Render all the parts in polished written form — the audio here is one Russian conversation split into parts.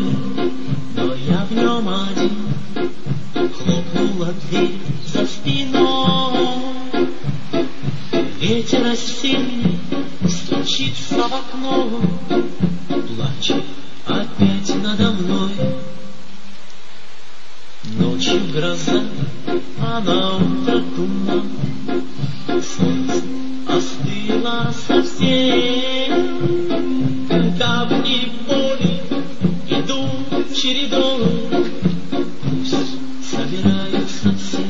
мной, но я в нем один. Хлопнула дверь за спиной. Ветер осенний стучится в окно, плачет опять надо мной. Ночью гроза, а на утро туман. Солнце остыло совсем. Давние боли идут чередой, пусть собираются все.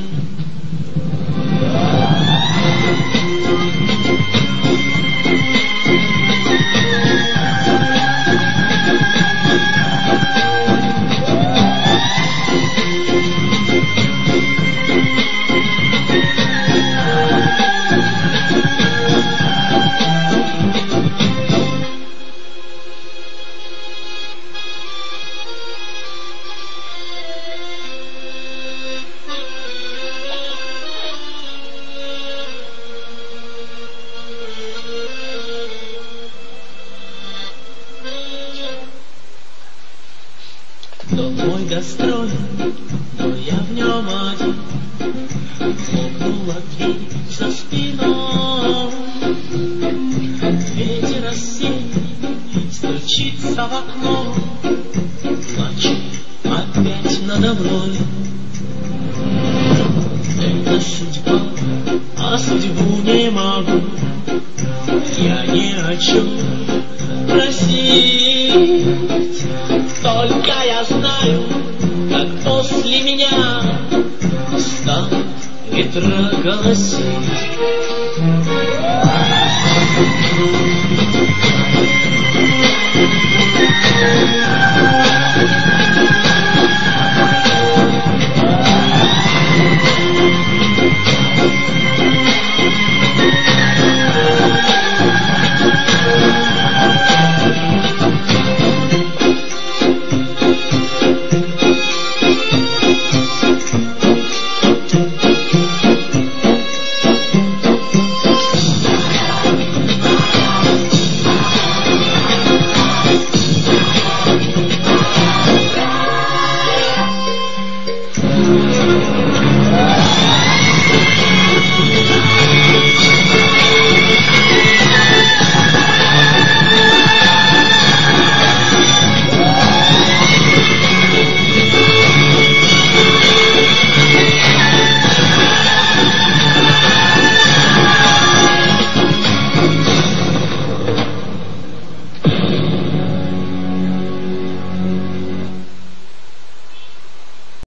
Домой гастроль, но я в нем один. Хлопнула дверь за спиной. Ветер осенний стучится в окно, плачет опять надо мной. Это судьба, а судьбу не могу я ни о чем просить. Только я знаю, как после меня станут ветра голосить.